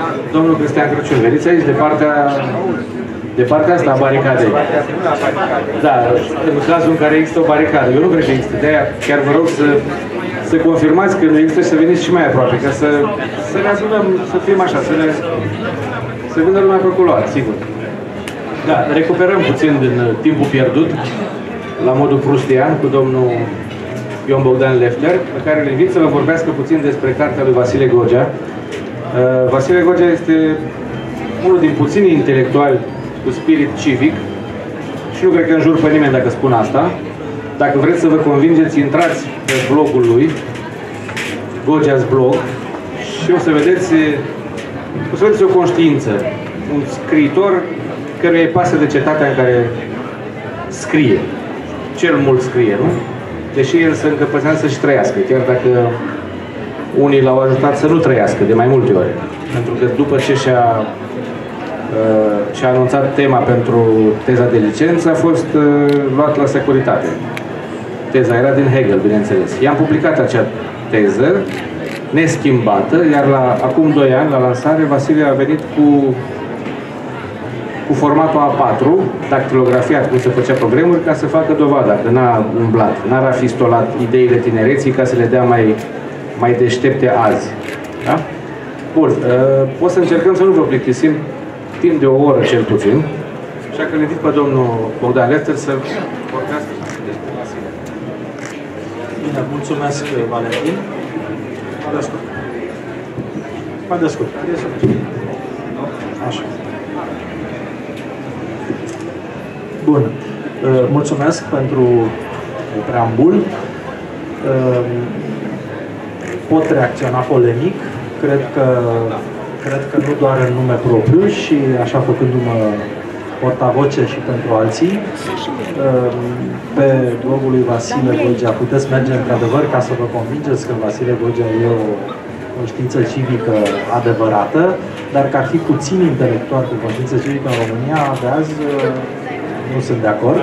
Domnul Cristian Crăciun, veniți aici de partea asta a baricadei. Da, în cazul în care există o baricadă. Eu nu cred că există. De-aia chiar vă rog să confirmați că nu există și să veniți și mai aproape, ca să ne ajutăm să fim așa, să vină lumea pe culoare, sigur. Da, recuperăm puțin din timpul pierdut, la modul prustian, cu domnul Ion Bogdan Leffler, pe care îl invit să vă vorbească puțin despre cartea lui Vasile Gogea. Vasile Gogea este unul din puținii intelectuali cu spirit civic și nu cred că înjur pe nimeni dacă spun asta. Dacă vreți să vă convingeți, intrați pe blogul lui, Gogea's blog, și o să vedeți o conștiință. Un scriitor căruia îi pasă de cetatea în care scrie. Cel mult scrie, nu? Deși el se încăpățenează și trăiască, chiar dacă unii l-au ajutat să nu trăiască de mai multe ori. Pentru că după ce și-a anunțat tema pentru teza de licență, a fost luat la securitate. Teza era din Hegel, bineînțeles. I-am publicat acea teză, neschimbată, iar acum 2 ani, la lansare, Vasile a venit cu formatul A4, dactilografiat cum se făcea pe vremuri, ca să facă dovada, că n-a umblat, n-a rafistolat ideile tinereții ca să le dea mai deștepte azi. Da? Bun, o să încercăm să nu vă plictisim timp de o oră cel puțin, așa că le invit pe domnul Bogdan Leffler să vorbească despre Vasile. Bine, mulțumesc, Valentin. Mai de scurt. Așa. Bun. Mulțumesc pentru preambul. Pot reacționa polemic. Cred că nu doar în nume propriu și așa făcându-mă portavoce și pentru alții. Pe blogul lui Vasile Gogea puteți merge într-adevăr ca să vă convingeți că Vasile Gogea e o știință civică adevărată, dar că ar fi puțin intelectual cu conștiință civică în România de azi, nu sunt de acord.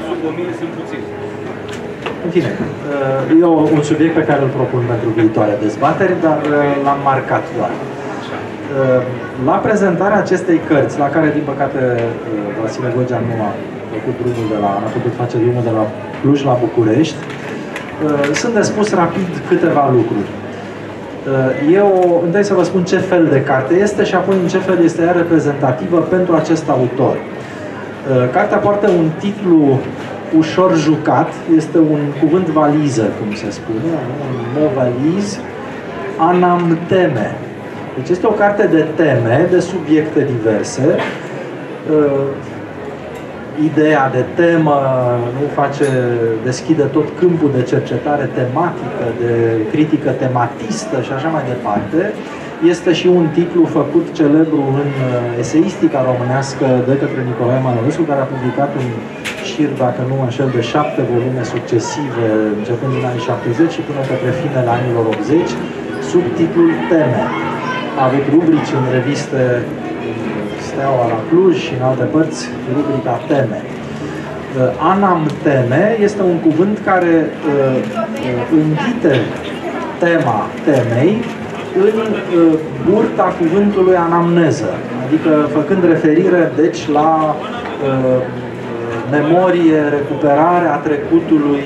În fine, e un subiect pe care îl propun pentru viitoare dezbateri, dar l-am marcat doar. La prezentarea acestei cărți, la care, din păcate, Vasile Gogea nu a putut face drumul de la Cluj la București, sunt de spus rapid câteva lucruri. Întâi să vă spun ce fel de carte este și apoi în ce fel este ea reprezentativă pentru acest autor. Cartea poartă un titlu ușor jucat, este un cuvânt valiză, cum se spune, un mot valiz, anamteme. Deci este o carte de teme, de subiecte diverse. Ideea de temă deschide tot câmpul de cercetare tematică, de critică tematistă și așa mai departe. Este și un titlu făcut celebru în eseistica românească de către Nicolae Mănărescu, care a publicat un șir, dacă nu înșel, de 7 volume succesive, începând din anii 70 și până către finele anilor 80, sub titlul Teme. A avut rubrici în reviste Steaua la Cluj și în alte părți, rubrica Teme. Anamteme este un cuvânt care înghite tema temei în burta cuvântului anamneză, adică făcând referire, deci, la memorie, recuperarea trecutului,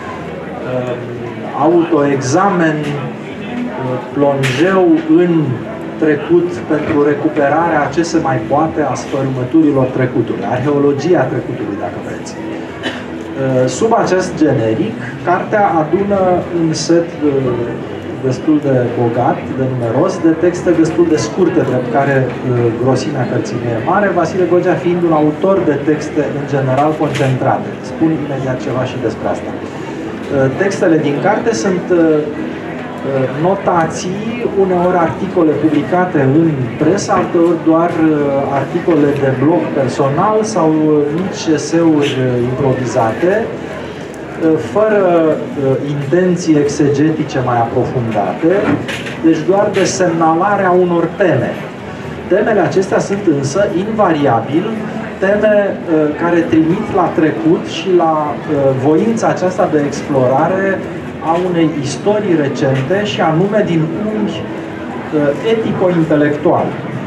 autoexamen, plonjeu în trecut pentru recuperarea ce se mai poate a sfărâmăturilor trecutului, arheologia trecutului, dacă vreți. Sub acest generic, cartea adună un set destul de bogat, de numeros, de texte destul de scurte, drept care grosimea cărții nu e mare, Vasile Gogea fiind un autor de texte în general concentrate. Spun imediat ceva și despre asta. Textele din carte sunt notații, uneori articole publicate în presă, alteori doar articole de blog personal sau mici eseuri improvizate, fără intenții exegetice mai aprofundate, deci doar de semnalarea unor teme. Temele acestea sunt însă, invariabil, teme care trimit la trecut și la voința aceasta de explorare a unei istorii recente și anume din unghi etico-intelectual.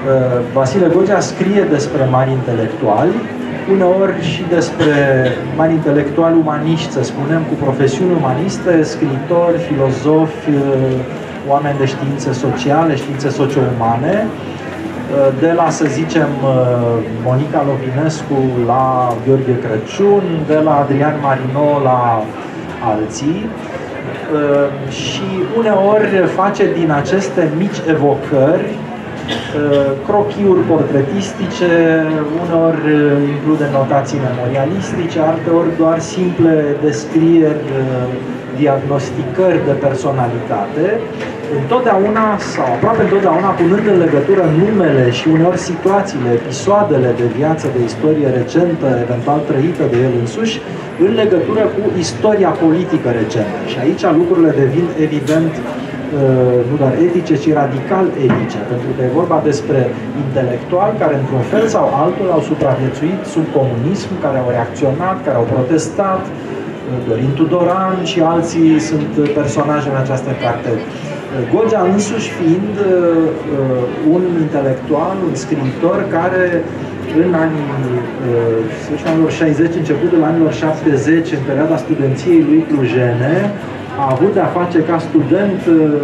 Vasile Gogea scrie despre mari intelectuali, uneori și despre mari intelectuali umaniști, să spunem, cu profesiuni umaniste, scriitori, filozofi, oameni de științe sociale, științe socio-umane, de la, să zicem, Monica Lovinescu la Gheorghe Crăciun, de la Adrian Marino la alții, și uneori face din aceste mici evocări crochiuri portretistice, uneori include notații memorialistice, alteori doar simple descrieri, diagnosticări de personalitate, întotdeauna sau aproape întotdeauna punând în legătură numele și uneori situațiile, episoadele de viață, de istorie recentă, eventual trăită de el însuși, în legătură cu istoria politică recentă. Și aici lucrurile devin evident nu doar etice, ci radical etice, pentru că e vorba despre intelectuali care, într-un fel sau altul, au supraviețuit sub comunism, care au reacționat, care au protestat. Dorin Tudoran și alții sunt personaje în această carte. Gogea însuși fiind un intelectual, un scriitor care în anilor 60, începutul anilor 70, în perioada studenției lui clujene, a avut de-a face ca student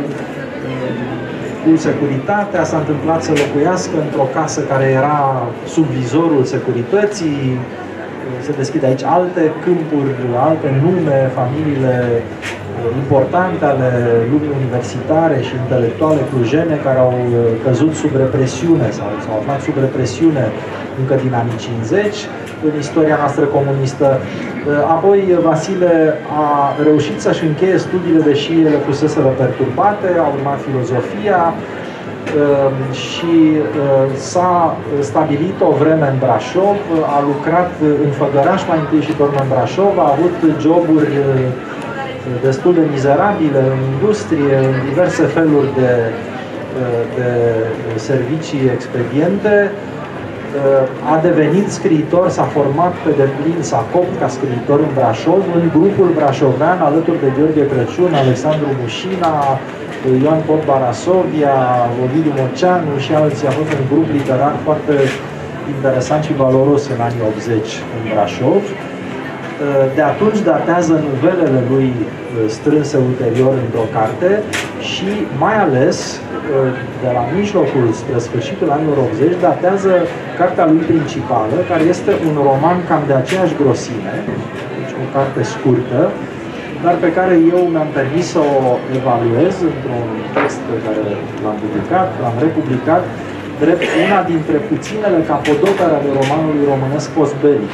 cu securitatea, s-a întâmplat să locuiască într-o casă care era sub vizorul securității. Se deschid aici alte câmpuri, alte nume, familiile importante ale lumii universitare și intelectuale clujene care au căzut sub represiune sau s-au aflat sub represiune încă din anii 50 în istoria noastră comunistă. Apoi Vasile a reușit să-și încheie studiile, deși ele fuseseră perturbate, a urmat filozofia și s-a stabilit o vreme în Brașov, a lucrat în Făgăraș mai întâi și urmă în Brașov, a avut joburi destul de mizerabile în industrie, în diverse feluri de servicii expediente. A devenit scriitor, s-a format pe deplin, s-a copt ca scriitor în Brașov, în grupul brașovean, alături de Gheorghe Crăciun, Alexandru Mușina, Ioan Pot Barasovia, Ovidiu Moceanu și alții. A fost un grup literar foarte interesant și valoros în anii 80 în Brașov. De atunci datează novelele lui strânse ulterior într-o carte și mai ales de la mijlocul spre sfârșitul anilor 80 datează cartea lui principală, care este un roman cam de aceeași grosime, deci o carte scurtă, dar pe care eu mi-am permis să o evaluez într-un text pe care l-am publicat, l-am republicat, drept una dintre puținele capodopere ale romanului românesc postbelic.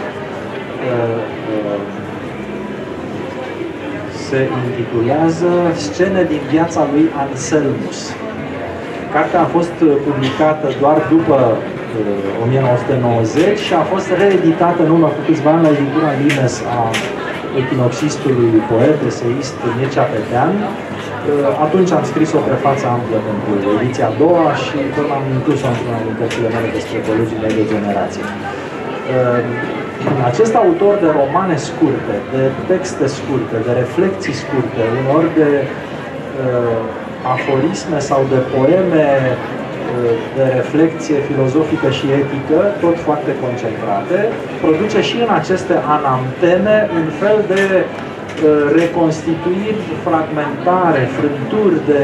Se intitulează Scene din viața lui Anselmus. Cartea a fost publicată doar după 1990 și a fost reeditată în urmă cu câțiva ani la editura Limes a echinoxistului poet, eseist Mircea Petean. Atunci am scris o prefață amplă pentru ediția a doua și până am inclus-o într-una din cărțile mele despre colegii mei de generație. Acest autor de romane scurte, de texte scurte, de reflexii scurte, uneori de aforisme sau de poeme de reflexie filozofică și etică, tot foarte concentrate, produce și în aceste anamteme un fel de reconstituiri fragmentare, frânturi de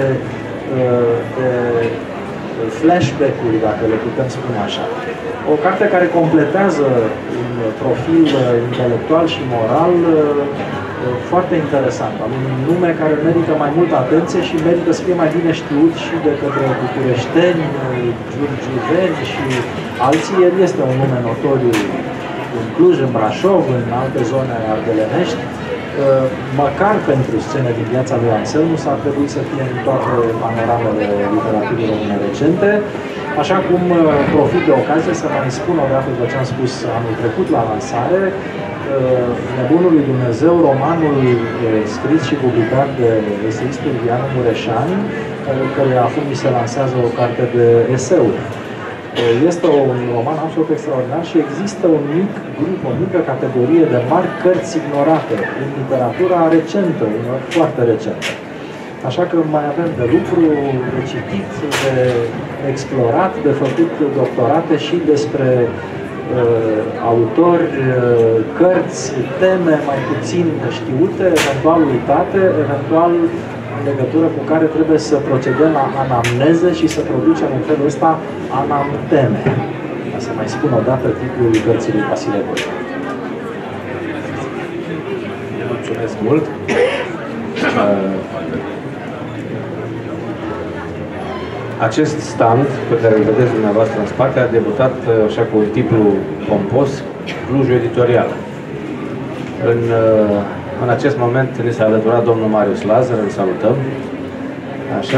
flashback-uri, dacă le putem spune așa. O carte care completează un profil intelectual și moral foarte interesant, al un nume care merită mai multă atenție și merită să fie mai bine știut și de către bucureșteni, giurgiuveni și alții. El este un nume notoriu în Cluj, în Brașov, în alte zone ardelenești. Măcar pentru Scene din viața lui Anselmus ar trebui să fie în toate panoramele literaturii române recente. Așa cum profit de ocazie să mai spun o dată după ce am spus anul trecut la lansare, Nebunul lui Dumnezeu, romanul scris și publicat de eseistul Vianu Mureșan, care acum mi se lansează o carte de eseuri. Este un roman absolut extraordinar și există un mic grup, o mică categorie de mari cărți ignorate în literatura recentă, foarte recentă. Așa că mai avem de lucru, de citit, de explorat, de făcut doctorate și despre autori, cărți, teme mai puțin știute, eventual uitate, eventual în legătură cu care trebuie să procedăm la anamneză și să producem în felul ăsta anamteme. Ca să mai spun o dată titlul cărții lui Vasile Voicu. Mulțumesc mult! Acest stand pe care îl vedeți dumneavoastră în spate a debutat așa cu un titlu pompos, Clujul Editorial. În acest moment ne s-a alăturat domnul Marius Lazar, îl salutăm. Așa.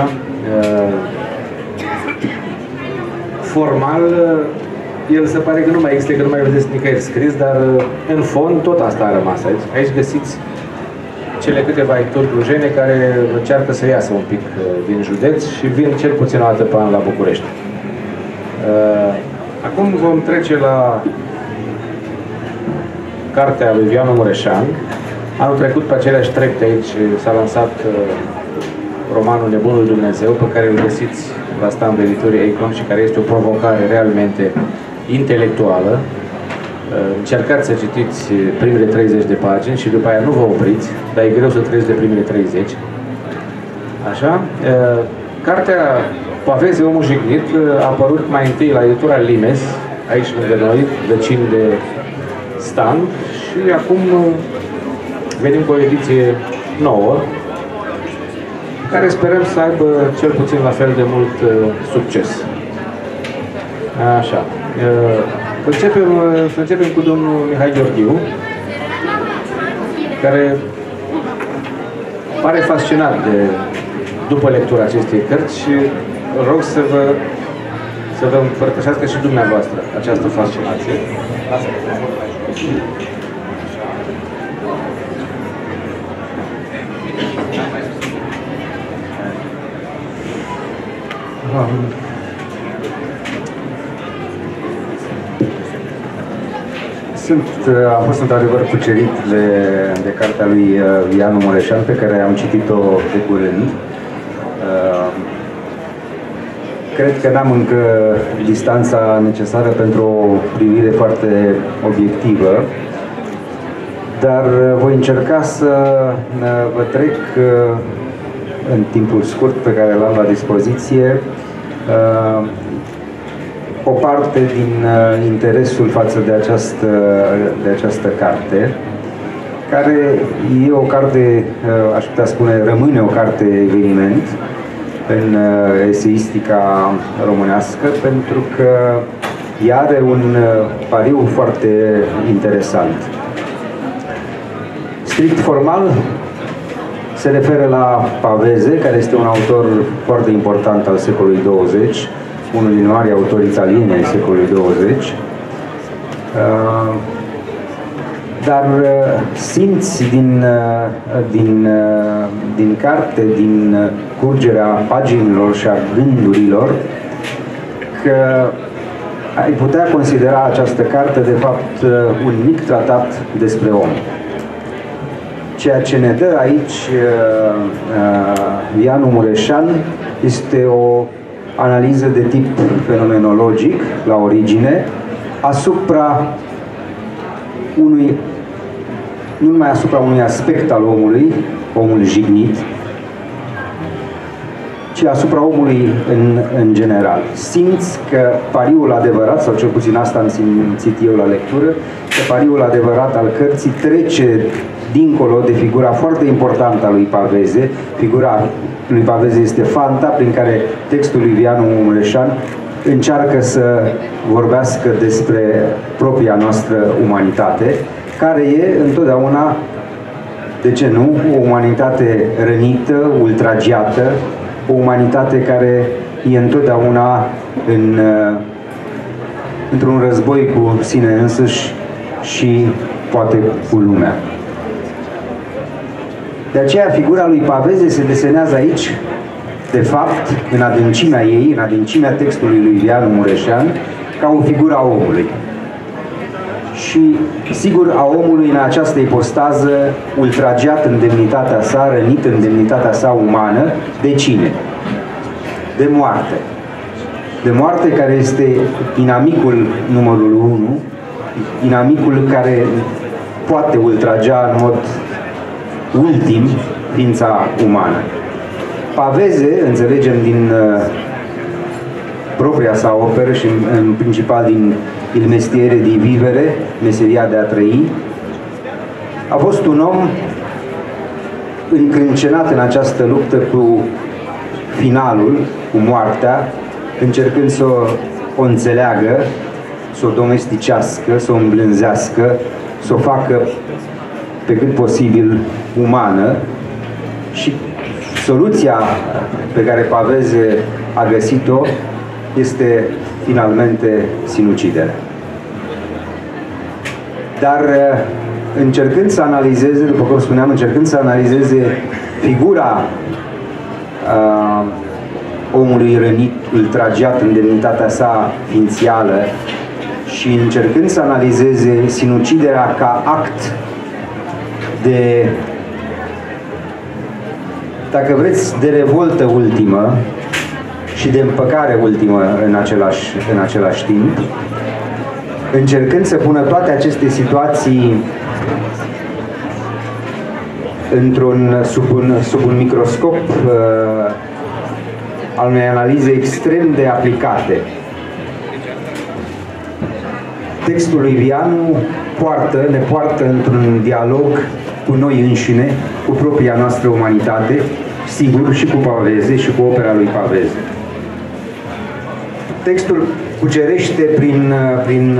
Formal, el se pare că nu mai există, că nu mai vedeți nicăieri scris, dar în fond tot asta a rămas aici. Aici găsiți cele câteva edituri clujene care încearcă să iasă un pic din județ și vin cel puțin o dată pe an la București. Acum vom trece la cartea lui Vianu Mureșan. Anul trecut, pe aceleași trepte aici, s-a lansat romanul Nebunul Dumnezeu, pe care îl găsiți la standul editurii Acon și care este o provocare realmente intelectuală. Încercați să citiți primele 30 de pagini și după aia nu vă opriți, dar e greu să treci de primele 30. Așa. Cartea Paveze, omul jignit a apărut mai întâi la editura Limes, aici lângă noi, vecini de stand, și acum venim cu o ediție nouă, care sperăm să aibă cel puțin la fel de mult succes. Așa. Să începem cu domnul Mihai Gheorghiu, care pare fascinat după lectura acestei cărți și rog să vă împărtășească și dumneavoastră această fascinație. Am fost într-adevăr cucerit de cartea lui Vianu Mureșan, pe care am citit-o de curând. Cred că n-am încă distanța necesară pentru o privire foarte obiectivă, dar voi încerca să vă trec în timpul scurt pe care l-am la dispoziție o parte din interesul față de această carte, care e o carte, aș putea spune, rămâne o carte eveniment în eseistica românească, pentru că ea are un pariu foarte interesant. Strict formal, se referă la Paveze, care este un autor foarte important al secolului 20, unul din mari autori italieni ai secolului 20, dar simți din carte, din curgerea paginilor și a gândurilor, că ai putea considera această carte de fapt un mic tratat despre om. Ceea ce ne dă aici Vianu Mureșan este o analiză de tip fenomenologic la origine asupra nu numai asupra unui aspect al omului, omul jignit, ci asupra omului în general. Simți că pariul adevărat, sau cel puțin asta am simțit eu la lectură, că pariul adevărat al cărții trece dincolo de figura foarte importantă a lui Paveze. Figura lui Paveze este fanta prin care textul lui Vianu Mureșan încearcă să vorbească despre propria noastră umanitate, care e întotdeauna, de ce nu, o umanitate rănită, ultragiată, o umanitate care e întotdeauna într-un război cu sine însăși și poate cu lumea. De aceea figura lui Paveze se desenează aici, de fapt, în adâncimea ei, în adâncimea textului lui Vianu Mureșan, ca o figură a omului. Și, sigur, a omului în această ipostază, ultragiat în demnitatea sa, rănit în demnitatea sa umană, de cine? De moarte. de moarte, care este inamicul numărul 1, inamicul care poate ultragea în mod ultim ființa umană. Pavese, înțelegem din propria sa operă și în principal din Il mestiere di vivere, meseria de a trăi, a fost un om încrâncenat în această luptă cu finalul, cu moartea, încercând să o înțeleagă, să o domesticească, să o îmblânzească, să o facă pe cât posibil umană, și soluția pe care Pavese a găsit-o este finalmente sinuciderea. Dar încercând să analizeze, după cum spuneam, încercând să analizeze figura omului rănit, ultragiat în demnitatea sa ființială, și încercând să analizeze sinuciderea ca act de, dacă vreți, de revoltă ultimă și de împăcare ultimă în același timp, încercând să pună toate aceste situații sub un microscop al unei analize extrem de aplicate. Textul lui Vianu ne poartă într-un dialog cu noi înșine, cu propria noastră umanitate, sigur, și cu Pavese și cu opera lui Pavese. Textul cucerește prin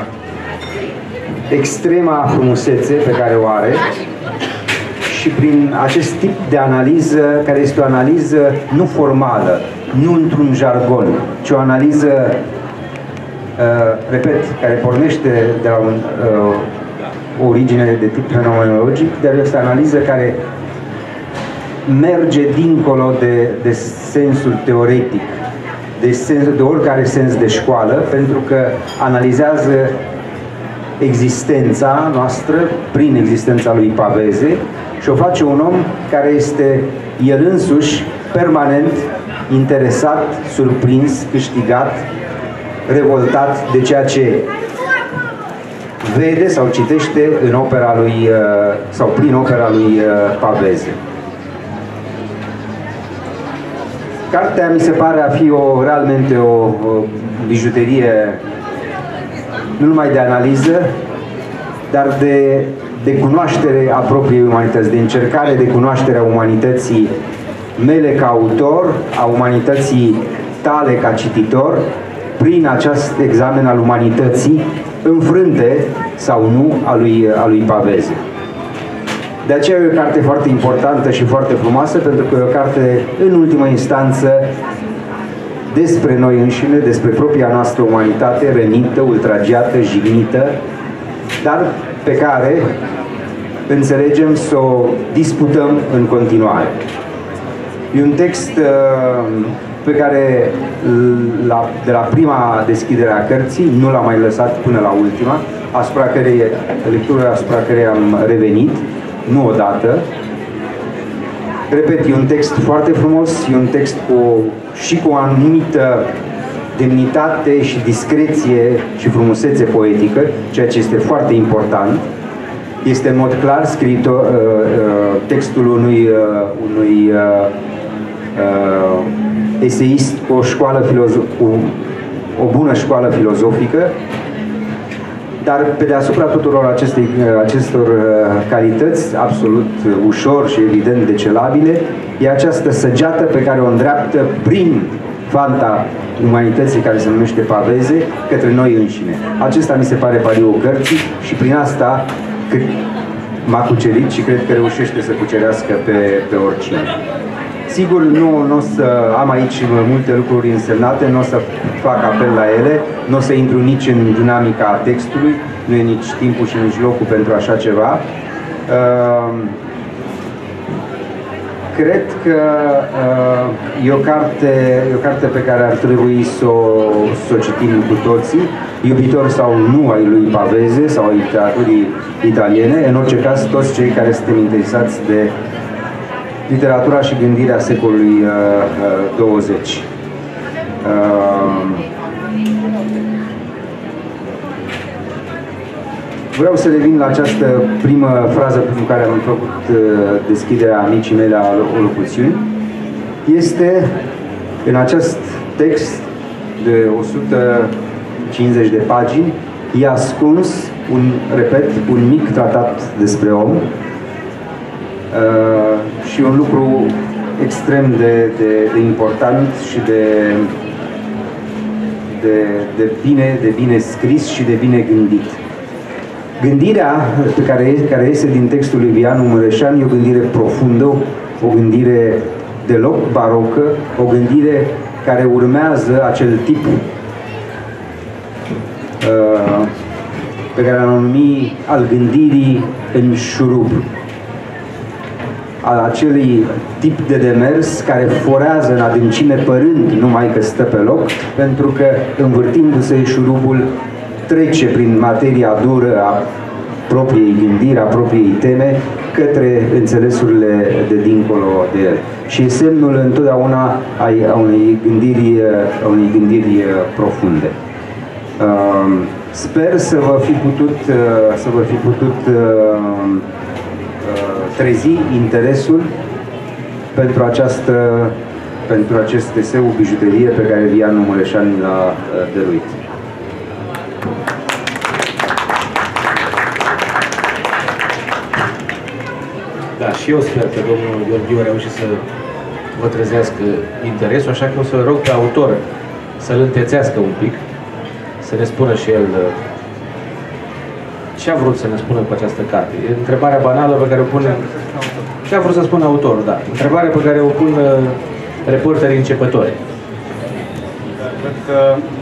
extrema frumusețe pe care o are și prin acest tip de analiză, care este o analiză nu formală, nu într-un jargon, ci o analiză, repet, care pornește de la o origine de tip fenomenologic, dar este o analiză care merge dincolo de sensul teoretic, de oricare sens de școală, pentru că analizează existența noastră prin existența lui Pavese și o face un om care este el însuși permanent interesat, surprins, câștigat, revoltat de ceea ce vede sau citește în opera lui, sau prin opera lui Pavese. Cartea mi se pare a fi realmente o bijuterie nu numai de analiză, dar de cunoaștere a propriei umanități, de încercare de cunoaștere a umanității mele ca autor, a umanității tale ca cititor, prin acest examen al umanității înfrânte sau nu a lui Pavese. De aceea e o carte foarte importantă și foarte frumoasă, pentru că e o carte, în ultimă instanță, despre noi înșine, despre propria noastră umanitate rănită, ultragiată, jignită, dar pe care înțelegem să o disputăm în continuare. E un text pe care de la prima deschidere a cărții nu l-am mai lăsat până la ultima, lectură asupra care am revenit, nu odată. Repet, e un text foarte frumos, e un text și cu o anumită demnitate și discreție și frumusețe poetică, ceea ce este foarte important. Este în mod clar scris textul unui eseist cu o bună școală filozofică, dar pe deasupra tuturor acestor calități absolut ușor și evident decelabile, e această săgeată pe care o îndreaptă prin fanta umanității care se numește Pavese către noi înșine. Acesta mi se pare pariul cărții și prin asta m-a cucerit și cred că reușește să cucerească pe oricine. Sigur, nu o să am aici multe lucruri însemnate, nu o să fac apel la ele, nu o să intru nici în dinamica textului, nu e nici timpul și nici locul pentru așa ceva. Cred că e o carte pe care ar trebui să o citim cu toții, iubitori sau nu ai lui Pavese sau ai literaturii italiene, în orice caz toți cei care suntem interesați de literatura și gândirea secolului 20. Vreau să revin la această primă frază prin care am făcut deschiderea micii mele a locuțiuni. Este în acest text de 150 de pagini, e ascuns un mic tratat despre om și un lucru extrem de important și de bine scris și de bine gândit. Gândirea care iese din textul lui Vianu Mureșan e o gândire profundă, o gândire deloc barocă, o gândire care urmează acel tip pe care l-am numit al gândirii în șurub, al acelui tip de demers care forează în adâncime părând numai că stă pe loc, pentru că învârtindu-se șurubul trece prin materia dură a propriei gândiri, a propriei teme, către înțelesurile de dincolo de el. Și e semnul întotdeauna a unei gândiri profunde. Sper să vă fi putut trezi interesul pentru acest eseu bijuterie pe care Vianu Mureșan l-a dăruit. Da, și eu sper că domnul Gheorghiu a reușit să vă trezească interesul, așa că o să rog pe autor să-l întețească un pic, să ne spună și el ce a vrut să ne spună cu această carte. E întrebarea banală pe care o pune... Ce a vrut să spună autorul, da. Întrebarea pe care o pun reporterii începători. Cred că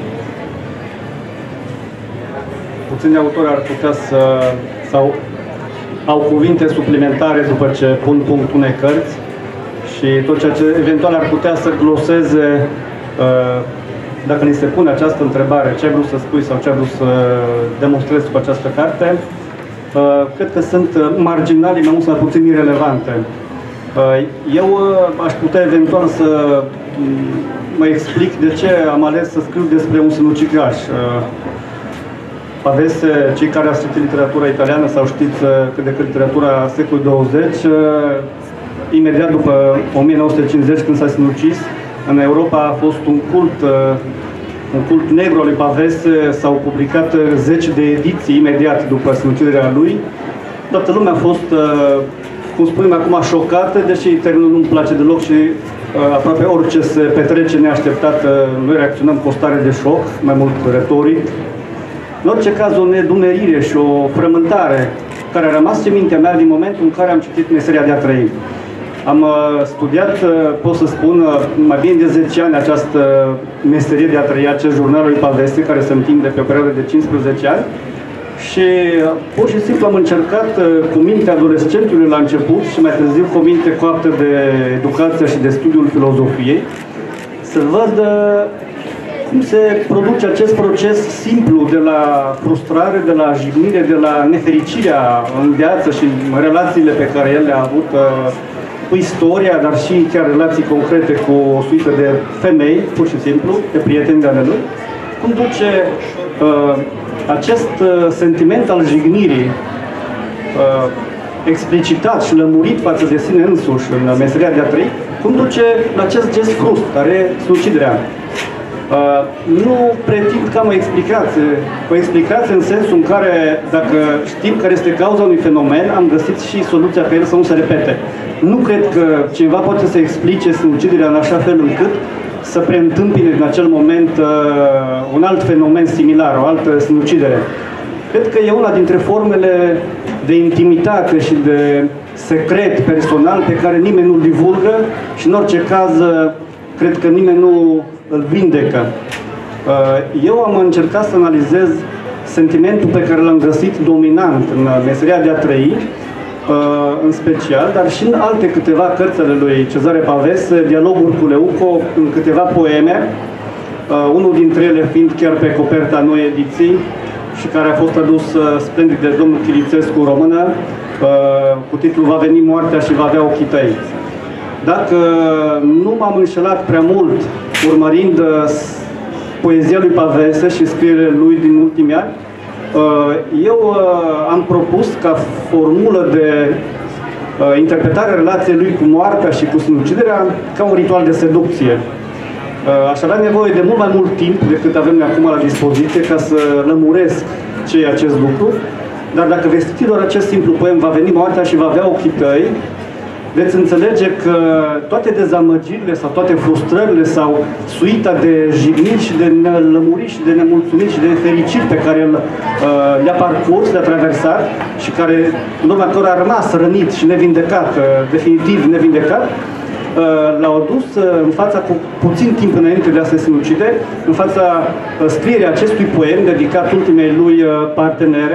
puțini autori ar putea sau au cuvinte suplimentare după ce pun punct unei cărți și tot ceea ce eventual ar putea să gloseze dacă ni se pune această întrebare, ce ai vrut să spui sau ce ai vrut să demonstrezi cu această carte, cred că sunt marginale, mai mult sau puțin irelevante. Eu aș putea eventual să mă explic de ce am ales să scriu despre un sinucigaș. Pavese, cei care au citit literatura italiană sau știți cât de cât literatura secolului 20, imediat după 1950, când s-a sinucis, în Europa a fost un cult negru al lui Pavese, s-au publicat 10 de ediții imediat după sinuciderea lui. Toată lumea a fost, cum spunem acum, șocată, deși termenul nu-mi place deloc și aproape orice se petrece neașteptat, noi reacționăm cu o stare de șoc, mai mult retoric. În orice caz, o nedumerire și o frământare care a rămas în mintea mea din momentul în care am citit Meseria de a trăi. Am studiat, pot să spun, mai bine de 10 ani această meserie de a trăi, acest jurnal lui Pavese, care se întinde pe o perioadă de 15 ani. Și pur și simplu am încercat cu mintea adolescentului la început și mai târziu cu minte coaptă de educație și de studiul filozofiei, să văd cum se produce acest proces simplu de la frustrare, de la jignire, de la nefericirea în viață și relațiile pe care el le-a avut cu istoria, dar și chiar relații concrete cu o suită de femei, pur și simplu, de prieteni de ale lui, cum duce acest sentiment al jignirii explicitat și lămurit față de sine însuși în Meseria de a trăi, cum duce la acest gest frust, care e suiciderea. Nu pretind că am o explicație în sensul în care, dacă știm care este cauza unui fenomen, am găsit și soluția pe el să nu se repete. Nu cred că cineva poate să explice sinuciderea în așa fel încât să preîntâmpine în acel moment un alt fenomen similar, o altă sinucidere. Cred că e una dintre formele de intimitate și de secret personal pe care nimeni nu-l divulgă și în orice caz cred că nimeni nu îl vindecă. Eu am încercat să analizez sentimentul pe care l-am găsit dominant în Meseria de a trăi, în special, dar și în alte câteva cărți ale lui Cezare Pavese, dialoguri cu Leuco, în câteva poeme, unul dintre ele fiind chiar pe coperta noi ediții și care a fost tradus splendid de domnul Chilițescu în română, cu titlul Va veni moartea și va avea ochii tăi. Dacă nu m-am înșelat prea mult urmărind poezia lui Pavese și scrierile lui din ultimii ani, eu am propus ca formulă de interpretarea relației lui cu moartea și cu sinuciderea ca un ritual de seducție. Aș avea nevoie de mult mai mult timp decât avem acum la dispoziție ca să lămuresc ce e acest lucru, dar dacă veți citi doar acest simplu poem, Va veni moartea și va avea ochii tăi, veți înțelege că toate dezamăgirile sau toate frustrările sau suita de jigniri și de nelămuriri și de nemulțumiri și de nefericiri pe care le-a parcurs, le-a traversat și care în urma cărora a rămas rănit și nevindecat, definitiv nevindecat, l-au adus în fața, cu puțin timp înainte de a se sinucide, în fața scrierii acestui poem dedicat ultimei lui partenere,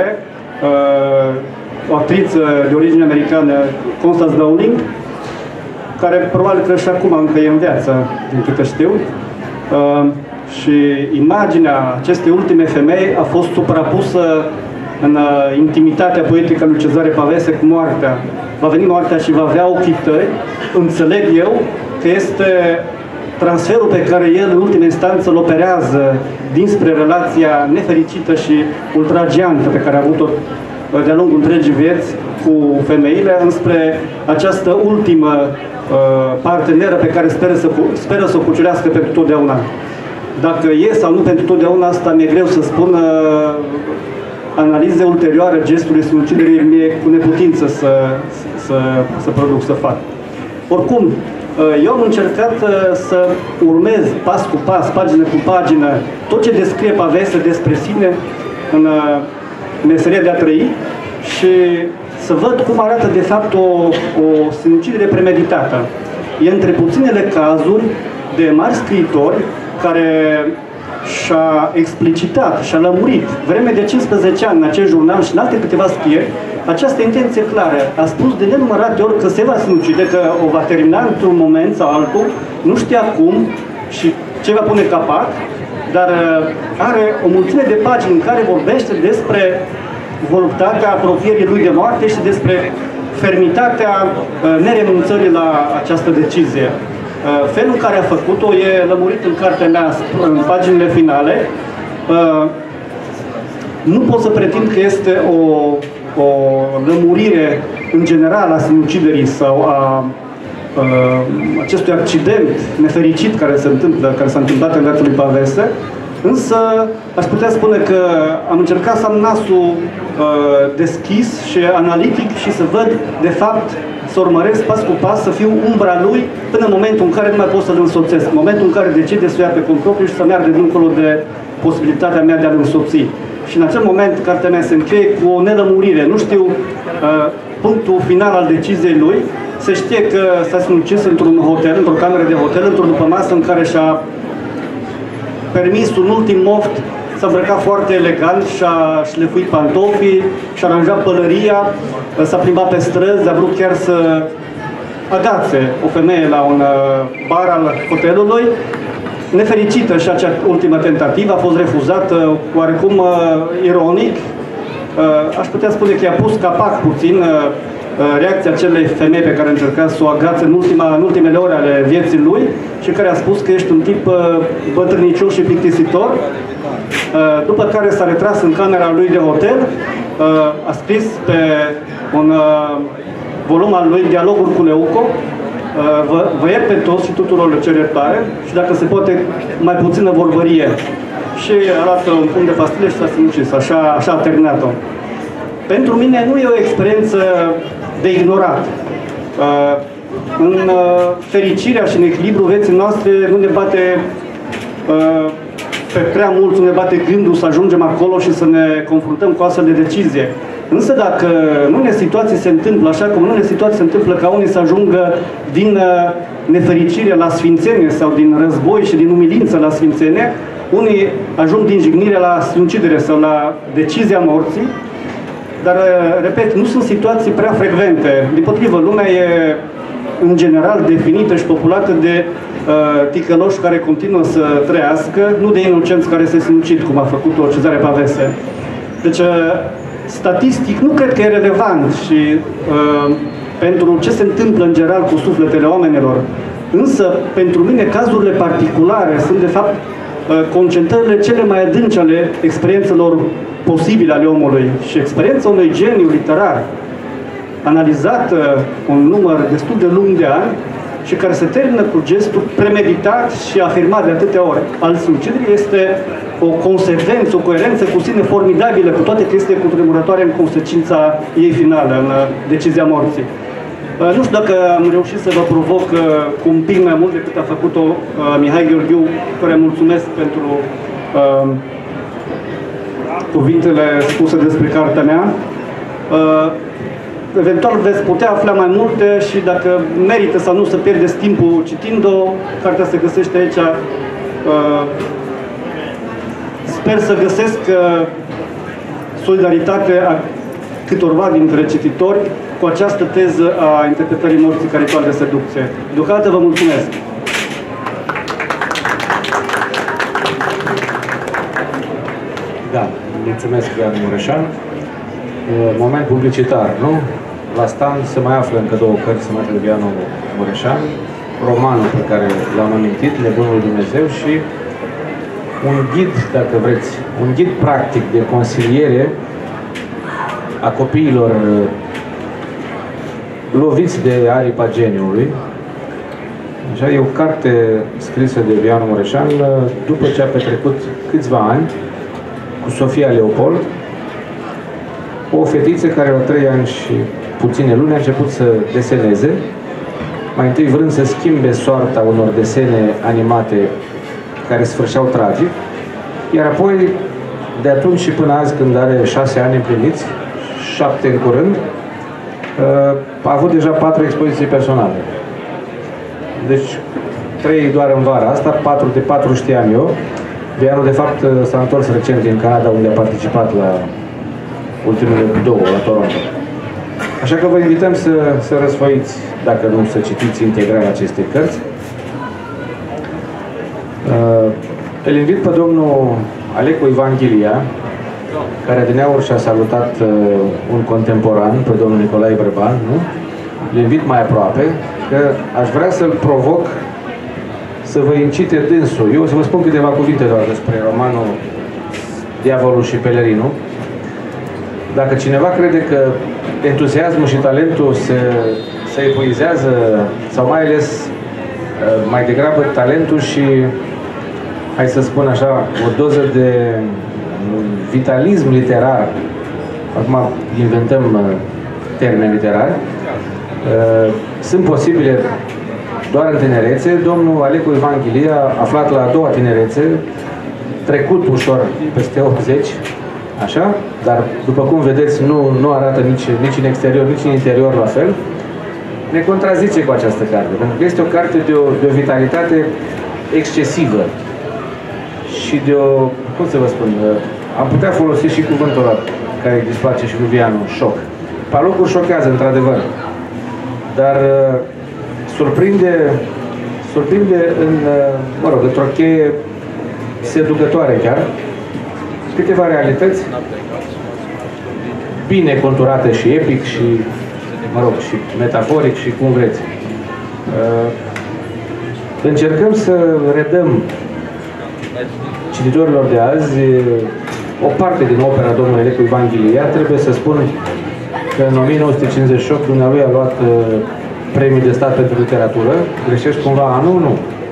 o actriță de origine americană, Constance Dowling, care probabil că și acum încă e în viață, din câte știu. Și imaginea acestei ultime femei a fost suprapusă în intimitatea poetică lui Cezare Pavese cu moartea. Va veni moartea și va avea ochii tăi. Înțeleg eu că este transferul pe care el în ultima instanță îl operează dinspre relația nefericită și ultrageantă pe care a avut-o de-a lungul întregii vieți cu femeile, înspre această ultimă parteneră pe care speră să o cucerească pentru totdeauna. Dacă e sau nu pentru totdeauna, asta mi-e greu să spun. Analize ulterioare gestului sinuciderii mi-e cu neputință să produc, să fac. Oricum, eu am încercat să urmez pas cu pas, pagină cu pagină, tot ce descrie Pavese despre sine în meseria de a trăi și să văd cum arată de fapt o sinucidere premeditată. E între puținele cazuri de mari scriitori care și-a explicitat, și-a lămurit vreme de 15 ani în acest jurnal și în alte câteva scrieri această intenție clară. A spus de nenumărate ori că se va sinucide, că o va termina într-un moment sau altul, nu știa cum și ce va pune capăt, dar are o mulțime de pagini în care vorbește despre voluptatea apropierii lui de moarte și despre fermitatea nerenunțării la această decizie. Felul în care a făcut-o e lămurit în cartea mea, în paginile finale. Nu pot să pretind că este o lămurire în general a sinuciderii sau a acestui accident nefericit care s-a întâmplat în viața lui Pavese, însă aș putea spune că am încercat să am nasul deschis și analitic și să văd, de fapt, să urmăresc pas cu pas, să fiu umbra lui până în momentul în care nu mai pot să-l însoțesc, în momentul în care decide să o ia pe cont propriu și să meargă dincolo de posibilitatea mea de a-l însoți. Și în acel moment, cartea mea se încheie cu o nelămurire. Nu știu punctul final al deciziei lui. Se știe că s-a sinucis într-un hotel, într-o cameră de hotel, într-o dupămasă în care și-a permis un ultim moft, s-a îmbrăcat foarte elegant, și-a șlefuit pantofii, și-a aranjat pălăria, s-a plimbat pe străzi, a vrut chiar să agațe o femeie la un bar al hotelului. Nefericită și acea ultimă tentativă, a fost refuzată oarecum ironic. Aș putea spune că i-a pus capac puțin reacția acelei femei pe care a încercat să o agațe în ultimele ore ale vieții lui și care a spus că ești un tip bătrânicios și plictisitor. După care s-a retras în camera lui de hotel, a scris pe un volum al lui Dialoguri cu Leuco: vă iert pe toți și tuturor le cer iertare și dacă se poate mai puțină vorbărie. Și arată un punct de pastile și s-a sinucis. Așa a terminat-o. Pentru mine nu e o experiență de ignorat. În fericirea și în echilibru vieții noastre nu ne bate pe prea mult, nu ne bate gândul să ajungem acolo și să ne confruntăm cu astfel de decizie. Însă dacă în unele situații se întâmplă așa, cum în unele situații se întâmplă ca unii să ajungă din nefericire la sfințenie sau din război și din umilință la sfințenie, unii ajung din jignire la sinucidere sau la decizia morții. Dar, repet, nu sunt situații prea frecvente. Dimpotrivă, lumea e în general definită și populată de ticăloși care continuă să trăiască, nu de inocenți care se sinucid, cum a făcut-o Cezare Pavese. Deci, statistic, nu cred că e relevant și pentru ce se întâmplă în general cu sufletele oamenilor, Însă, pentru mine, cazurile particulare sunt, de fapt, concentrările cele mai adânci ale experiențelor posibile ale omului. Și experiența unui geniu literar, analizată un număr destul de lung de ani și care se termină cu gestul premeditat și afirmat de atâtea ori al sinuciderii, este o consecvență, o coerență cu sine formidabilă, cu toate că este cutremurătoare în consecința ei finală, în decizia morții. Nu știu dacă am reușit să vă provoc cu un pic mai mult decât a făcut-o Mihai Gheorghiu, care mulțumesc pentru cuvintele spuse despre cartea mea. Eventual veți putea afla mai multe și dacă merită sau nu să pierdeți timpul citind-o, cartea se găsește aici. Sper să găsesc solidaritatea câtorva dintre cititori cu această teză a interpretării morții ca ritual de seducție. Deocamdată vă mulțumesc! Da, mulțumesc, Ioan Mureșan. Moment publicitar, nu? La stand se mai află încă două cărți, Sănătate de Ioan Mureșan, romanul pe care l-am amintit, Nebunul Dumnezeu, și un ghid, dacă vreți, un ghid practic de consiliere a copiilor loviți de aripa geniului. Așa, e o carte scrisă de Ioan Mureșan după ce a petrecut câțiva ani cu Sofia Leopold, o fetiță care la 3 ani și puține luni a început să deseneze, mai întâi vrând să schimbe soarta unor desene animate care sfârșeau tragic, iar apoi, de atunci și până azi, când are 6 ani împliniți, 7 în curând, a avut deja 4 expoziții personale. Deci 3 doar în vara asta, 4 de 4 știam eu. Vianu, de fapt, s-a întors recent din Canada, unde a participat la ultimele 2, la Toronto. Așa că vă invităm să răsfoiți, dacă nu să citiți integral aceste cărți. Îl invit pe domnul Alecu Ivan Ghilia, care adineauri și-a salutat un contemporan, pe domnul Nicolae Brăban, nu? Îl invit mai aproape, că aș vrea să-l provoc să vă incite dânsul. Eu o să vă spun câteva cuvinte doar despre romanul Diavolul și Pelerinul. Dacă cineva crede că entuziasmul și talentul se epuizează, sau mai ales, mai degrabă talentul și, hai să spun așa, o doză de vitalism literar, acum inventăm termeni literari, sunt posibile doar în tinerețe. Domnul Alecu Ivan Ghilia, aflat la a doua tinerețe, trecut ușor peste 80, așa, dar după cum vedeți nu arată nici în exterior, nici în interior la fel, ne contrazice cu această carte, pentru că este o carte de o vitalitate excesivă și de o, cum să vă spun, am putea folosi și cuvântul ăla care îi displace și lui Vianu, șoc. Pe locuri șochează, într-adevăr, dar surprinde în, mă rog, într-o cheie seducătoare chiar, câteva realități bine conturate și epic și, mă rog, și metaforic și cum vreți. Încercăm să redăm cititorilor de azi o parte din opera domnului Alecu Ivan Ghilia. Trebuie să spun că în 1958 dumnealui a luat Premiul de Stat pentru Literatură. Greșești cumva anul? Nu.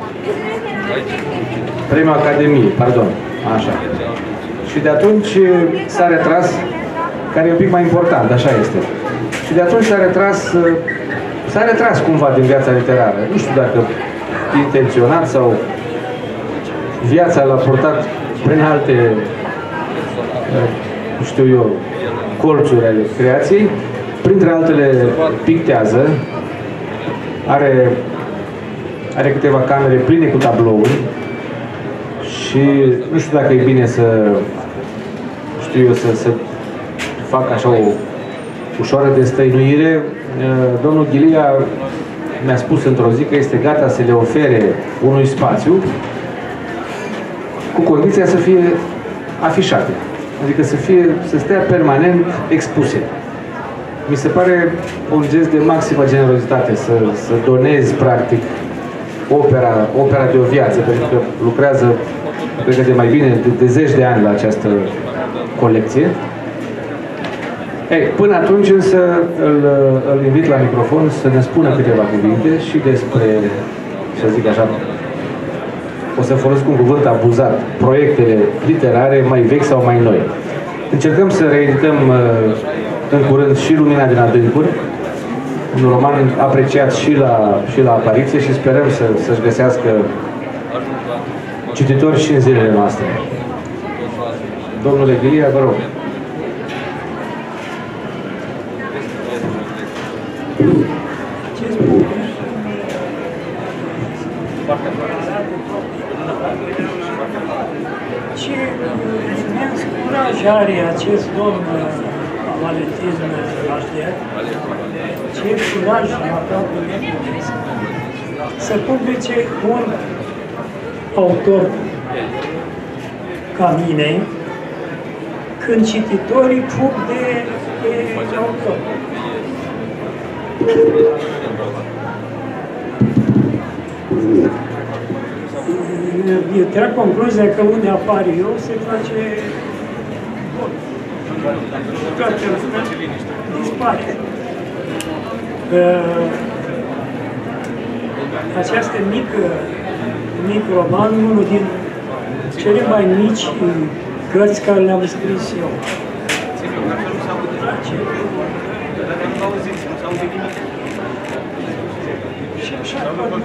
Premiul Academiei, pardon. Așa. Și de atunci s-a retras, care e un pic mai important, așa este. Și de atunci s-a retras cumva din viața literară. Nu știu dacă intenționat sau viața l-a purtat prin alte, nu știu eu, colțuri ale creației. Printre altele pictează, are câteva camere pline cu tablouri și nu știu dacă e bine să fac așa o ușoară destăinuire. Domnul Ghilia mi-a spus într-o zi că este gata să le ofere unui spațiu cu condiția să fie afișate. Adică să stea permanent expuse. Mi se pare un gest de maximă generozitate să donezi, practic, opera de o viață, pentru că lucrează, cred că de mai bine de 10 de ani la această colecție. Ei, până atunci însă îl invit la microfon să ne spună câteva cuvinte și despre, să zic așa, o să folosesc un cuvânt abuzat, proiectele literare mai vechi sau mai noi. Încercăm să reedităm în curând și Lumina din Adâncuri, un roman apreciat și la apariție și sperăm să-și găsească cititori și în zilele noastre. Domnule Ghilia, vă rog. Ce imens curaj are acest domn Valentin Lașder, ce curaj aproape nepomnesc să publice un autor ca mine, când cititorii fug de autor. Eu trag concluzia că unde apar eu se face toate dispare. Această mic roman, unul din cele mai mici cărți care le-am scris eu. Și așa,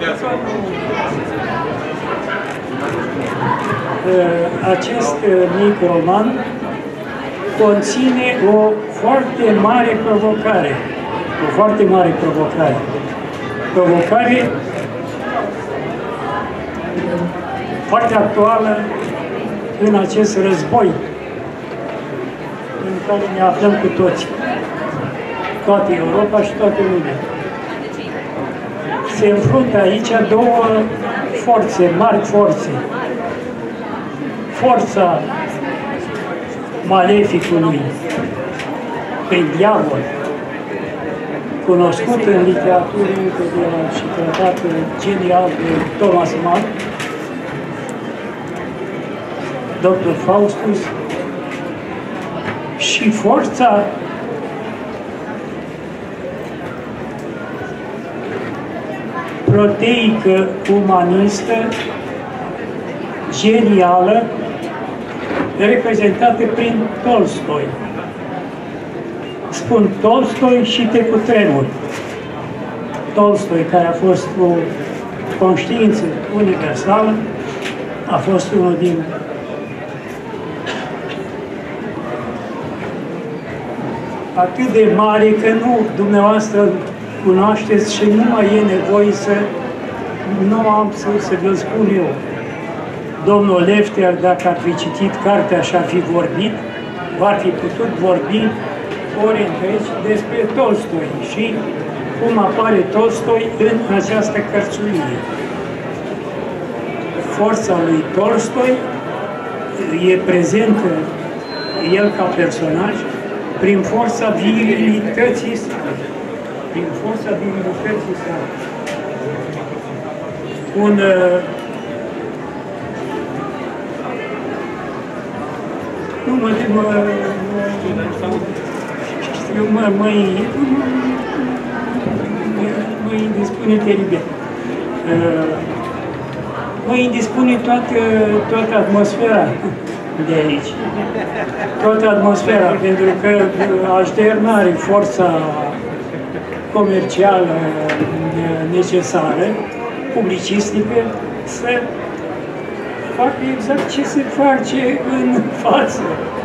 acest mic roman conține o foarte mare provocare. O foarte mare provocare. Provocare foarte actuală în acest război în care ne aflăm cu toți. Toată Europa și toată lumea. Se înfruntă aici două forțe, mari forțe. Forța maleficului pe diavol, cunoscut în literatură și tratat genial de Thomas Mann, Dr. Faustus, și forța proteică umanistă, genială, reprezentată prin Tolstoi. Spun Tolstoi și te cutremur. Tolstoi, care a fost o conștiință universală, a fost unul din atât de mare că nu dumneavoastră cunoașteți și nu mai e nevoie să nu am să vă spun eu. Domnul Lefter, dacă ar fi citit cartea și ar fi vorbit, va fi putut vorbi ori întregi despre Tolstoi și cum apare Tolstoi în această cărțulie. Forța lui Tolstoi e prezentă el ca personaj prin forța virilității sale. Prin forța virilității sale. Mă indispune teribil. Mă indispune toată atmosfera de aici. Toată atmosfera, pentru că Așder n-are forța comercială necesară, publicistică, să facă exact ce se face în față.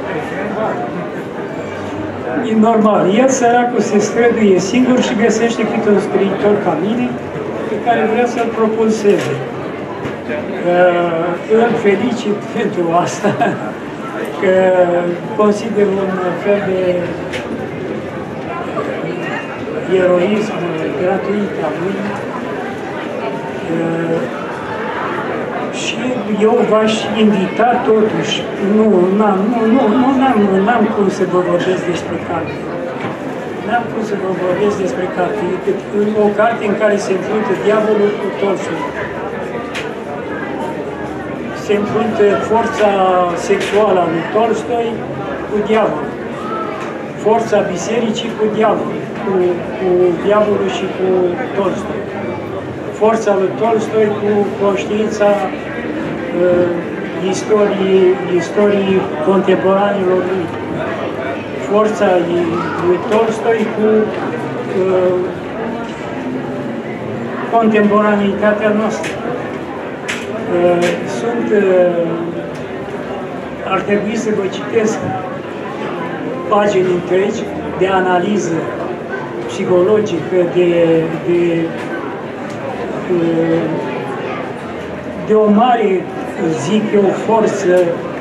E normal. El, săracul, se străduie singur și găsește câte un scriitor ca mine pe care vrea să-l propulseze. Îl felicit pentru asta, că consider un fel de eroism gratuit a lui. Și eu v-aș invita totuși, n-am cum să vă vorbesc despre carte. N-am cum să vă vorbesc despre carte. O carte în care se înfruntă diavolul cu Tolstoi. se înfruntă forța sexuală a lui Tolstoi cu diavolul, forța bisericii cu diavolul, cu diavolul și cu Tolstoi, forța lui Tolstoi cu conștiința istoriei contemporanilor lui, forța lui Tolstoi cu contemporanitatea noastră. Ar trebui să vă citesc pagini întregi de analiză psihologică, de o mare, zic eu, forță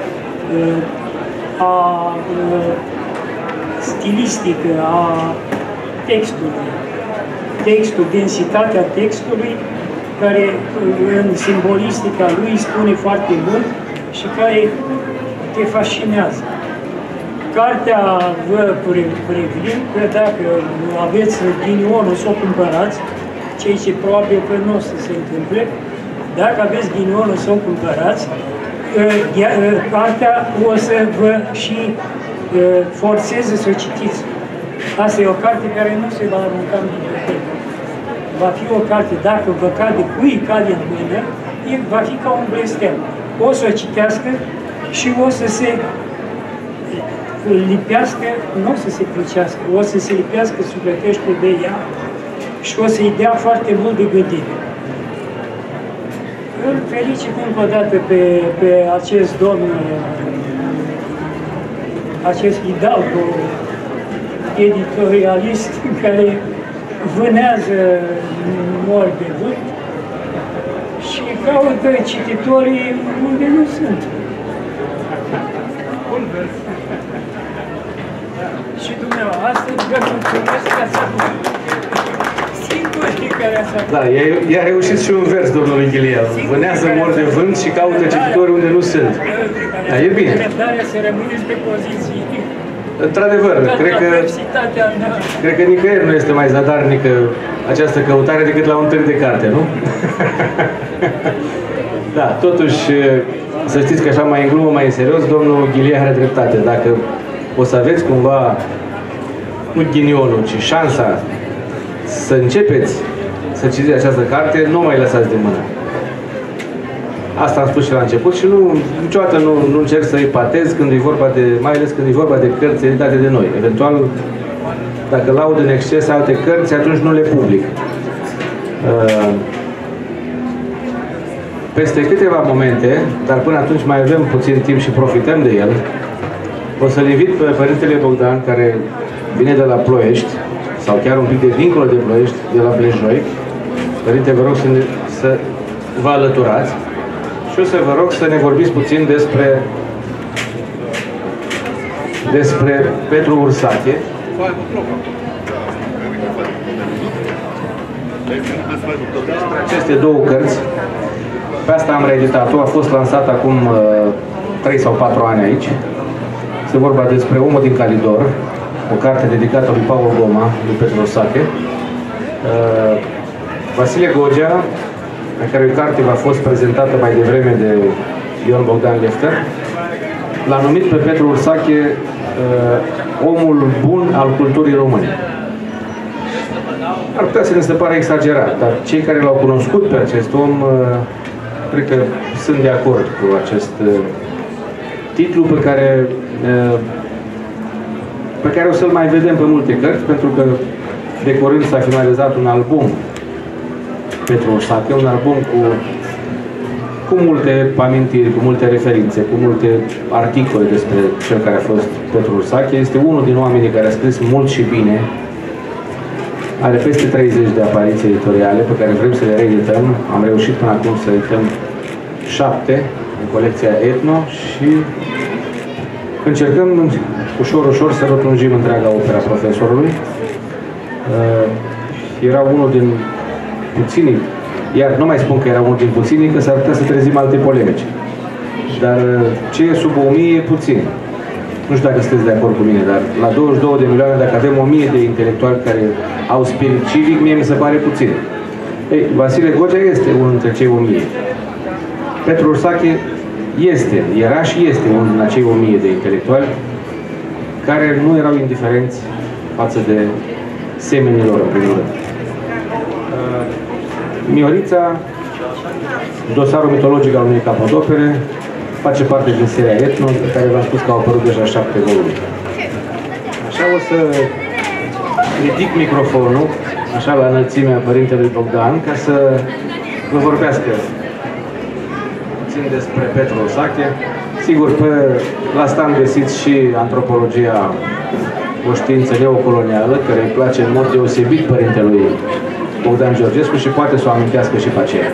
stilistică a textului. Densitatea textului, care în simbolistica lui spune foarte mult și care te fascinează. Cartea vă previn că dacă aveți ghinionul să o cumpărați, ceea ce probabil că nu o să se întâmple, dacă aveți ghinionul să o cumpărați, cartea o să vă și forțeze să o citiți. Asta e o carte care nu se va arunca în bibliotecă. Va fi o carte, dacă vă cade, cui cade în mână, va fi ca un blestem. O să o citească și o să se lipească, nu o să se plicească, o să se lipească sufletește de ea și o să-i dea foarte mult de gândire. Îl felicit încă o dată pe acest domn, acest hidalgo editorialist care vânează mori de vânt și caută cititorii unde nu sunt. Și dumneavoastră vă mulțumesc că ați avut singurii care ați avut. Da, i-a reușit și un vers, domnului Ghilia. Vânează mori de vânt și caută cititori unde nu sunt. Da, e bine. Răbdarea să rămâneți pe poziții. Într-adevăr, cred că nicăieri nu este mai zadarnică această căutare decât la un târg de carte, nu? Da, totuși, să știți că așa mai în glumă, mai în serios, domnul Ghilia are dreptate. Dacă o să aveți cumva, nu ghinionul, ci șansa să începeți să citiți această carte, nu mai lăsați de mână. Asta am spus și la început și niciodată nu încerc să ipatez când e vorba de, mai ales când e vorba de cărți editate de noi. Eventual, dacă laud în exces alte cărți, atunci nu le public. Peste câteva momente, dar până atunci mai avem puțin timp și profităm de el, o să-l invit pe Părintele Bogdan, care vine de la Ploiești, sau chiar un pic de dincolo de Ploiești, de la Blejoi. Părinte, vă rog să vă alăturați. Și o să vă rog să ne vorbiți puțin despre Petru Ursache. Aceste două cărți. Pe asta am reeditat-o, a fost lansată acum 3 sau 4 ani aici. Este vorba despre Omul din Calidor, o carte dedicată lui Paul Goma, lui Petru Ursache. Vasile Gogea, a cărui carte a fost prezentată mai devreme de Ion Bogdan Lefter, l-a numit pe Petru Ursache omul bun al culturii române. Ar putea să ne se pare exagerat, dar cei care l-au cunoscut pe acest om, cred că sunt de acord cu acest titlu pe care o să-l mai vedem pe multe cărți, pentru că de curând s-a finalizat un album Petru Ursache, un album cu multe amintiri, cu multe referințe, cu multe articole despre cel care a fost Petru Ursache. Este unul din oamenii care a scris mult și bine. Are peste 30 de apariții editoriale pe care vrem să le reedităm. Am reușit până acum să edităm 7 în colecția Etno și încercăm ușor să rotunjim întreaga opera profesorului. Era unul din puținii, iar nu mai spun că era unul din puținii, că s-ar putea să trezim alte polemici. Dar ce e sub 1000 e puțin. Nu știu dacă sunteți de acord cu mine, dar la 22 de milioane, dacă avem 1000 de intelectuali care au spirit civic, mie mi se pare puțin. Ei, Vasile Gogea este unul dintre cei 1000. Petru Ursache era și este unul din acei 1000 de intelectuali care nu erau indiferenți față de semenilor, în primul rând. Miorița, dosarul mitologic al unei capodopere, face parte din seria Etno, pe care v-am spus că au apărut deja 7 volumi. Așa o să ridic microfonul, așa la înălțimea părintelui Bogdan, ca să vă vorbească puțin despre Petru Ursache. Sigur, la stand găsiți și antropologia, o știință neocolonială, care îi place în mod deosebit părintelui Bogdan Georgescu și poate să o amintească și pe aceea.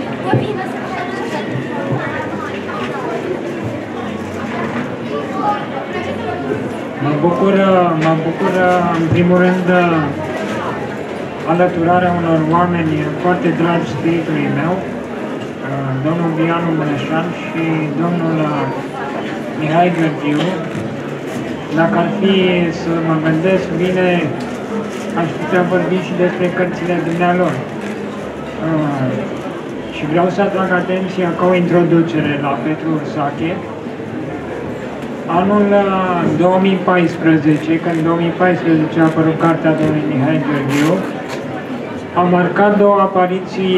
Mă bucură în primul rând alăturarea unor oameni foarte dragi spiritului meu, domnul Bianu Mureșan și domnul Mihai Gheorghiu. Dacă ar fi să mă gândesc bine, aș putea vorbi și despre cărțile dumnealor. Și vreau să atrag atenția ca o introducere la Petru Ursache. Anul 2014, când 2014 a apărut cartea domnului Mihai Gheorghiu, a marcat două apariții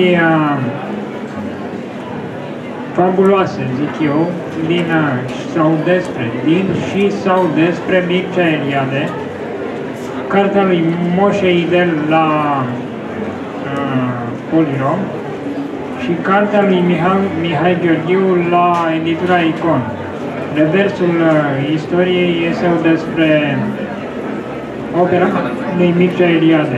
fabuloase, zic eu, din sau despre Mircea Eliade, cartea lui Moșe Idel la Polirom și cartea lui Mihai Gheorghiu la editura Icon. Reversul istoriei este despre opera lui Mircea Eliade.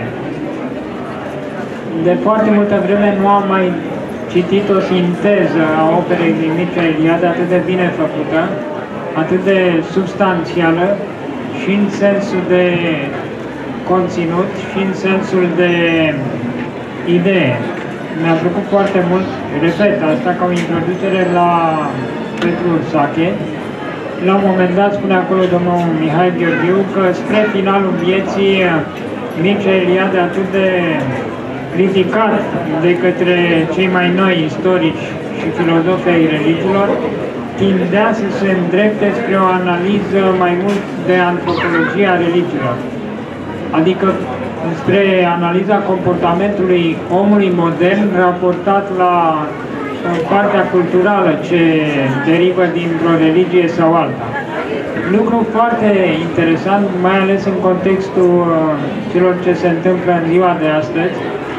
De foarte multă vreme nu am mai citit o sinteză a operei lui Mircea Eliade atât de bine făcută, atât de substanțială și în sensul de conținut și în sensul de idee. Mi-a plăcut foarte mult, repet, asta ca o introducere la Petru Ursache. La un moment dat spune acolo domnul Mihai Gheorghiu că spre finalul vieții Mircea Eliade, atât de criticat de către cei mai noi istorici și filozofi ai religiilor, tindea să se îndrepte spre o analiză mai mult de antropologia religiilor, adică spre analiza comportamentului omului modern raportat la partea culturală ce derivă dintr-o religie sau alta. Lucru foarte interesant, mai ales în contextul celor ce se întâmplă în ziua de astăzi.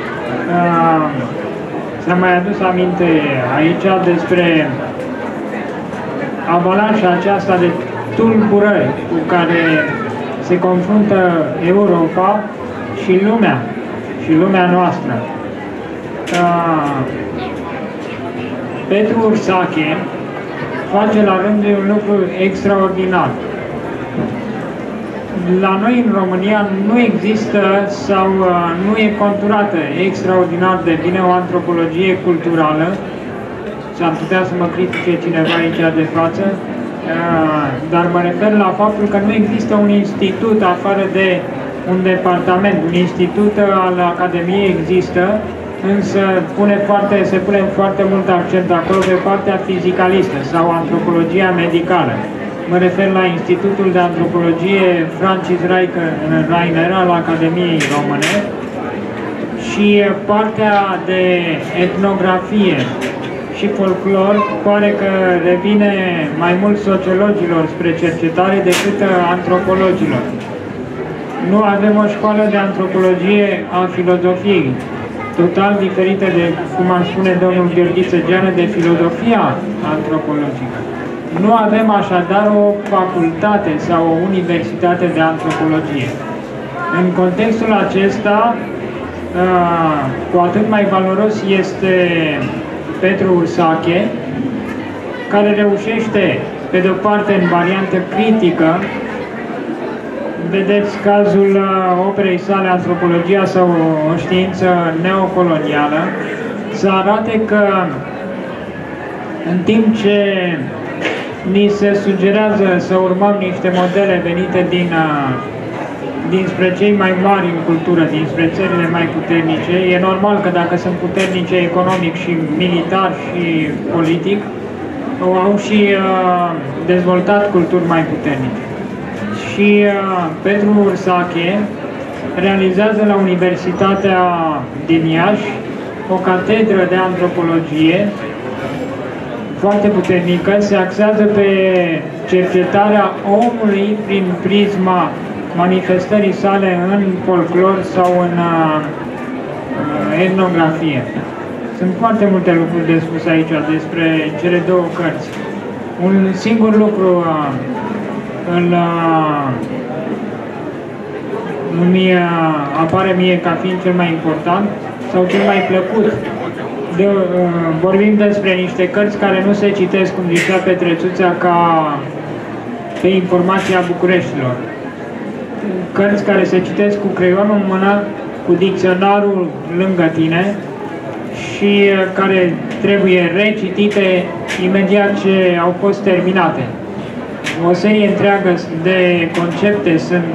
S-a mai adus aminte aici despre avalanșa aceasta de tulburări cu care se confruntă Europa și lumea noastră. Petru Ursache face la rândul un lucru extraordinar. La noi în România nu există sau nu e conturată extraordinar de bine o antropologie culturală. S-ar putea să mă critique cineva aici de față, dar mă refer la faptul că nu există un institut afară de un departament. Un institut al Academiei există, însă se pune foarte mult accent acolo pe partea fizicalistă sau antropologia medicală. Mă refer la Institutul de Antropologie Francis Rainer al Academiei Române și partea de etnografie și folclor pare că revine mai mult sociologilor spre cercetare decât antropologilor. Nu avem o școală de antropologie a filozofiei, total diferită de, cum ar spune domnul Gheorghiță Geană, de filozofia antropologică. Nu avem așadar o facultate sau o universitate de antropologie. În contextul acesta, cu atât mai valoros este Petru Ursache, care reușește, pe de-o parte, în variantă critică, vedeți cazul operei sale Antropologia sau o știință neocolonială, să arate că în timp ce ni se sugerează să urmăm niște modele venite dinspre cei mai mari în cultură, dinspre țările mai puternice, e normal că dacă sunt puternice economic și militar și politic, au și dezvoltat culturi mai puternice. Și Petru Ursache realizează la Universitatea din Iași o catedră de antropologie foarte puternică, se axează pe cercetarea omului prin prisma manifestării sale în folclor sau în etnografie. Sunt foarte multe lucruri de spus aici despre cele două cărți. Un singur lucru apare mie ca fiind cel mai important sau cel mai plăcut. Vorbim despre niște cărți care nu se citesc, cum zicea Petrețuța, ca pe informația Bucureștilor. Cărți care se citesc cu creionul în mână, cu dicționarul lângă tine și care trebuie recitite imediat ce au fost terminate. O serie întreagă de concepte sunt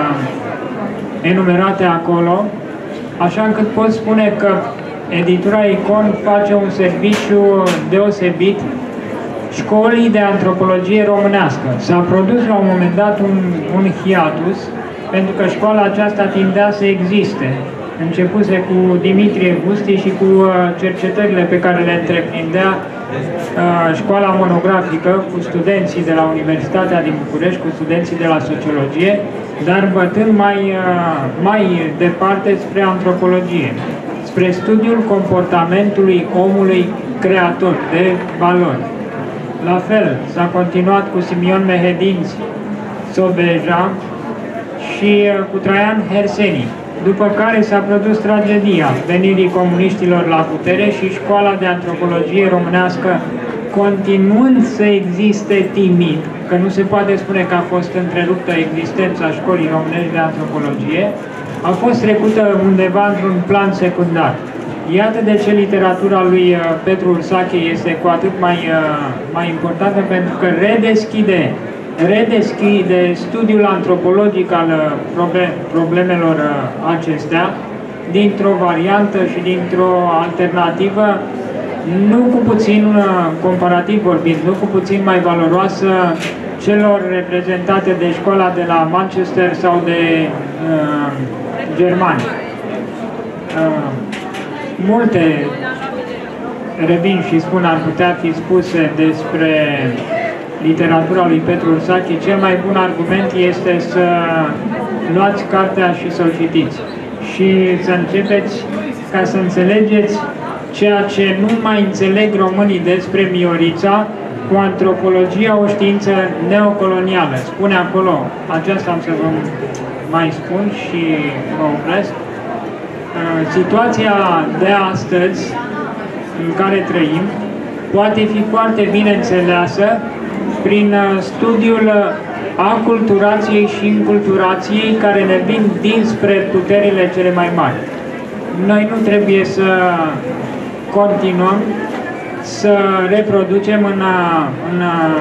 enumerate acolo, așa încât pot spune că editura Icon face un serviciu deosebit școlii de antropologie românească. S-a produs la un moment dat un hiatus, pentru că școala aceasta tindea să existe. Începuse cu Dimitrie Gusti și cu cercetările pe care le întreprindea școala monografică cu studenții de la Universitatea din București, cu studenții de la sociologie, dar bătând mai departe spre antropologie, spre studiul comportamentului omului creator de valori. La fel, s-a continuat cu Simion Mehedinți, Sobeja și cu Traian Herseni, după care s-a produs tragedia venirii comuniștilor la putere și școala de antropologie românească, continuând să existe timid, că nu se poate spune că a fost întreruptă existența școlii românești de antropologie, a fost trecută undeva într-un plan secundar. Iată de ce literatura lui Petru Ursache este cu atât mai importantă, pentru că redeschide studiul antropologic al problemelor acestea dintr-o variantă și dintr-o alternativă, nu cu puțin, comparativ vorbind, nu cu puțin mai valoroasă celor reprezentate de școala de la Manchester sau de Germani. Multe, revin și spun, ar putea fi spuse despre literatura lui Petru Ursache. Cel mai bun argument este să luați cartea și să o citiți și să începeți ca să înțelegeți ceea ce nu mai înțeleg românii despre Miorița, cu antropologia, o știință neocolonială. Spune acolo, aceasta am să vă mai spun și vă opresc. Situația de astăzi în care trăim poate fi foarte bine înțeleasă prin studiul aculturației și inculturației care ne vin dinspre puterile cele mai mari. Noi nu trebuie să continuăm să reproducem în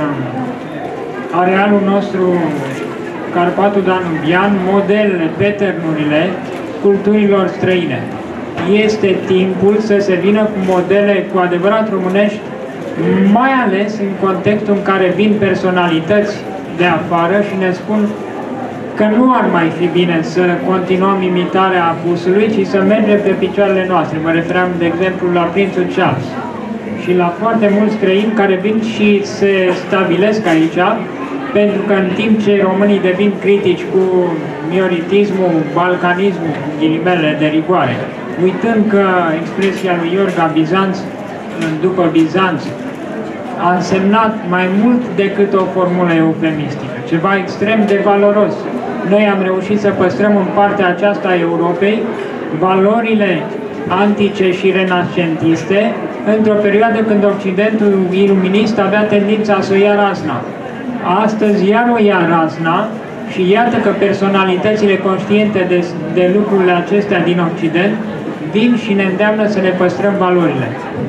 arealul nostru Carpatul Danubian modelele, pattern-urile culturilor străine. Este timpul să se vină cu modele cu adevărat românești, mai ales în contextul în care vin personalități de afară și ne spun că nu ar mai fi bine să continuăm imitarea abuzului, ci să mergem pe picioarele noastre. Mă referam, de exemplu, la Prințul Charles și la foarte mulți străini care vin și se stabilesc aici, pentru că în timp ce românii devin critici cu mioritismul, balcanismul, ghilimele de rigoare, uitând că expresia lui Iorga Bizanț, după Bizanț, a însemnat mai mult decât o formulă eufemistică, ceva extrem de valoros. Noi am reușit să păstrăm în partea aceasta a Europei valorile antice și renascentiste într-o perioadă când Occidentul iluminist avea tendința să o ia razna. Astăzi iar o ia razna și iată că personalitățile conștiente de lucrurile acestea din Occident vin și ne îndeamnă să ne păstrăm valorile.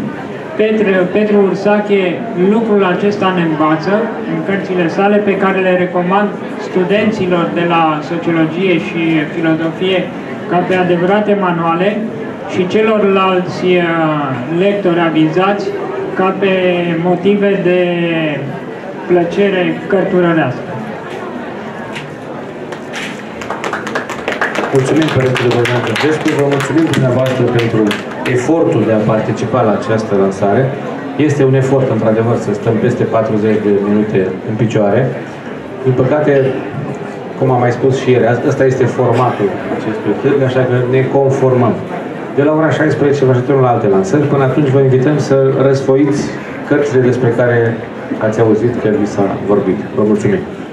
Petru Ursache lucrul acesta ne învață în cărțile sale, pe care le recomand studenților de la sociologie și filozofie ca pe adevărate manuale și celorlalți lectori avizați ca pe motive de plăcere cărturărească. Mulțumim, Părintele Bogdan Cărtescu, vă mulțumim dumneavoastră pentru efortul de a participa la această lansare. Este un efort, într-adevăr, să stăm peste 40 de minute în picioare. Din păcate, cum am mai spus și ieri, ăsta este formatul acestui târg, așa că ne conformăm. De la ora 16 vă așteptăm la alte lansări. Până atunci vă invităm să răsfoiți cărțile despre care ați auzit că vi s-a vorbit. Vă mulțumim!